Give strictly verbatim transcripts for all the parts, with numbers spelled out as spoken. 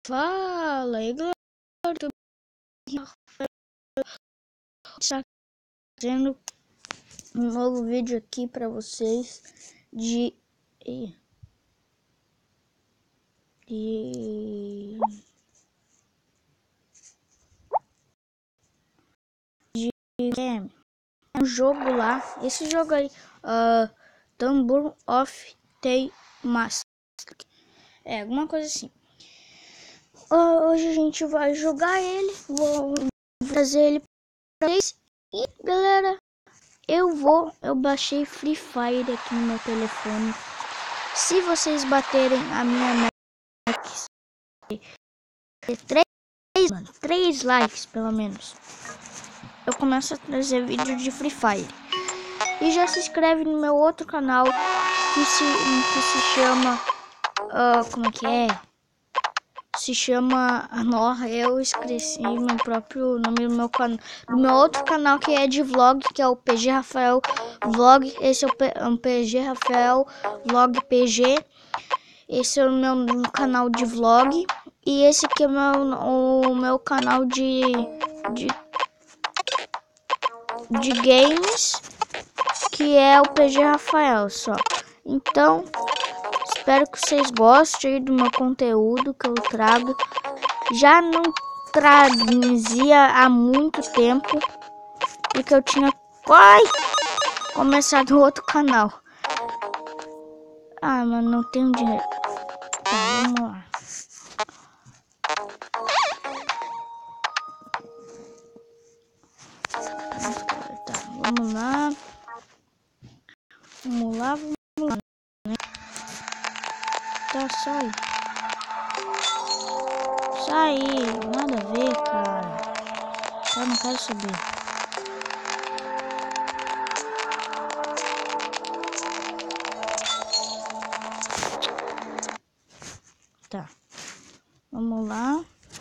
Fala aí, galera, tô fazendo um novo vídeo aqui pra vocês de de de game. É um jogo lá, esse jogo aí, uh, Tambour of the Mask, é alguma coisa assim. Uh, hoje a gente vai jogar ele, vou fazer ele pra vocês. E galera, eu vou, eu baixei Free Fire aqui no meu telefone. Se vocês baterem a minha meta, três, mano, três likes pelo menos, eu começo a trazer vídeo de Free Fire. E já se inscreve no meu outro canal que se, que se chama, uh, como é que é? Se chama, nossa, eu esqueci meu próprio nome do meu canal, do meu outro canal que é de vlog, que é o P G Rafael Vlog. Esse é o P, um P G Rafael Vlog P G. Esse é o meu canal de vlog. E esse aqui é o meu, o meu canal de, de, de games, que é o P G Rafael só. Então, espero que vocês gostem do meu conteúdo que eu trago. Já não trazia há muito tempo, porque eu tinha quase começado outro canal. Ah, mas não tenho dinheiro. Tá, vamos lá. Tá, vamos lá. Vamos lá, vamos lá, né? Tá, sai. Sai, nada a ver, cara. Eu não quero saber. Tá, vamos lá.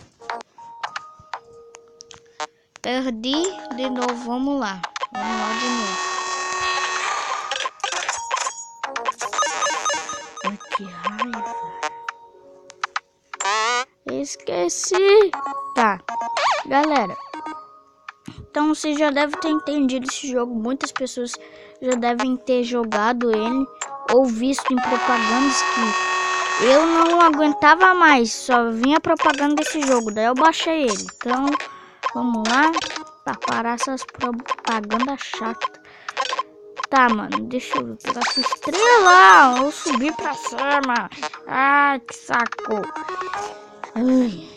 Perdi de novo, vamos lá. Vamos lá de novo. Ai, que raiva. Esqueci. Tá, galera. Então você já deve ter entendido esse jogo. Muitas pessoas já devem ter jogado ele ou visto em propagandas que eu não aguentava mais. Só vinha propaganda desse jogo. Daí eu baixei ele. Então vamos lá pra parar essas propagandas chatas. Tá, mano, deixa eu pegar essa estrela ou subir pra cima. Ai, que saco. Ai.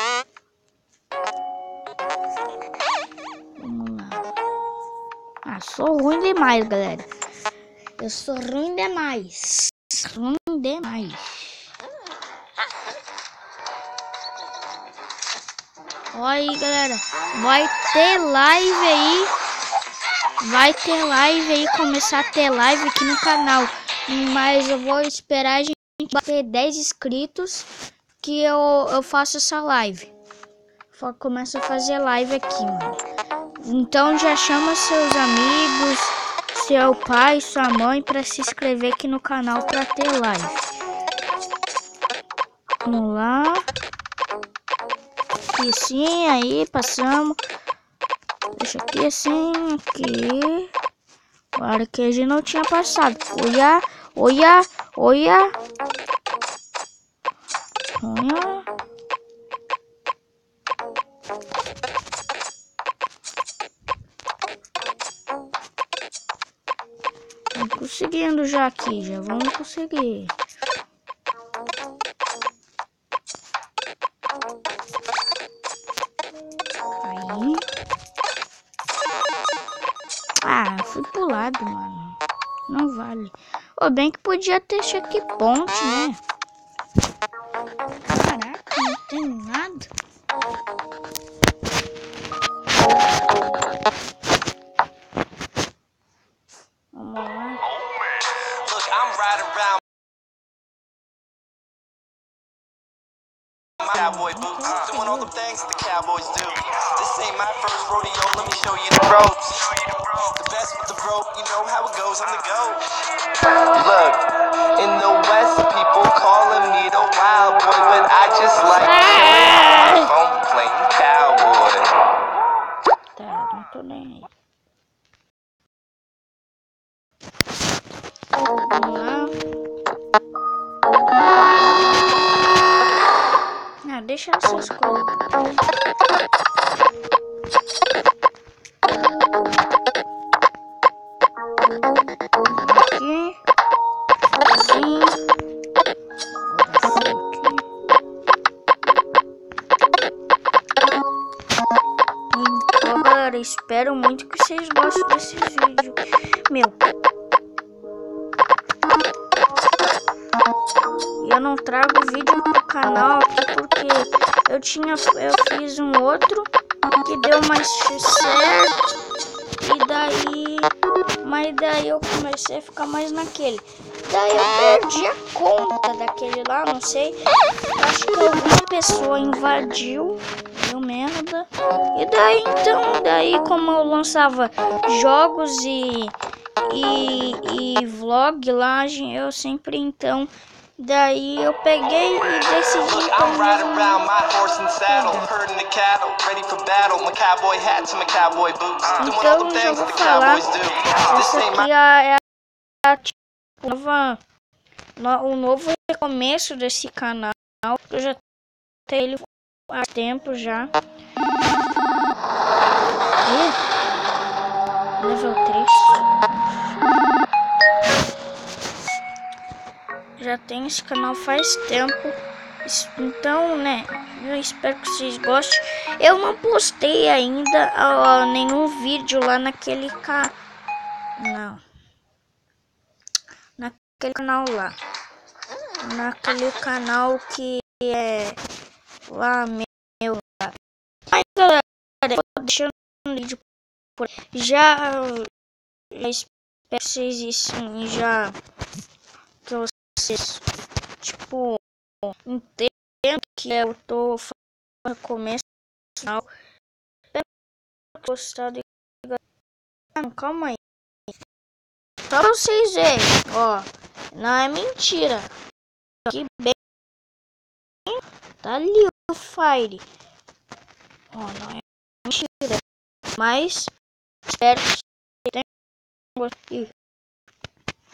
Vamos lá. Ah, sou ruim demais, galera. Eu sou ruim demais. Ruim demais. Olha aí, galera. Vai ter live aí. Vai ter live aí. Começar a ter live aqui no canal. Mas eu vou esperar a gente bater dez inscritos, que eu, eu faço essa live. Começo a fazer live aqui, mano. Então já chama seus amigos, seu pai, sua mãe para se inscrever aqui no canal para ter live. Vamos lá. Aqui sim, aí passamos. Deixa aqui assim, aqui. Agora que a gente não tinha passado. Olha, olha, olha. Olha. Vamos conseguindo já aqui, já vamos conseguir. Aí. Ah, fui pro lado, mano. Não vale. Ô, bem que podia ter checkpoint, né? Caraca, não tem nada. Vamos lá. my cowboy boots, doing all the things the cowboys do. This ain't my first rodeo, let me show you the ropes. The best with the rope, you know how it goes on the go. Look, in the West, people calling me the wild boy, but I just like chilling on my phone playing cowboy. Tá, não tô nem aí. Vamos lá. Ah, deixa essas coisas. Aqui. Assim. Então, galera, espero muito que vocês gostem desse vídeo. Meu. E eu não trago vídeo pro canal aqui porque eu tinha, eu fiz um outro que deu mais certo e daí, mas daí eu comecei a ficar mais naquele. Daí eu perdi a conta daquele lá, não sei. Acho que alguma pessoa invadiu, deu merda. E daí então, daí como eu lançava jogos e e, e vlog lá, eu sempre então daí eu peguei e decidi então então já vou falar. Essa aqui é a, tipo, nova, no, o novo recomeço desse canal. Eu já tenho ele há tempo já. E, level três. Já tenho esse canal faz tempo. Então, né, eu espero que vocês gostem. Eu não postei ainda uh, nenhum vídeo lá naquele canal. Não. Naquele canal lá. Naquele canal que é lá meu. Lá. Mas, galera, eu vou deixando um vídeo por aí. Já, já espero que vocês assim, já que vocês tipo entendam que eu tô falando no começo do canal. Espero que gostado. Ah, calma aí. Só pra vocês verem, ó, não é mentira. Aqui bem tá ali o Fire. Ó, não é mentira. Mas espero que vocês tenham gostado.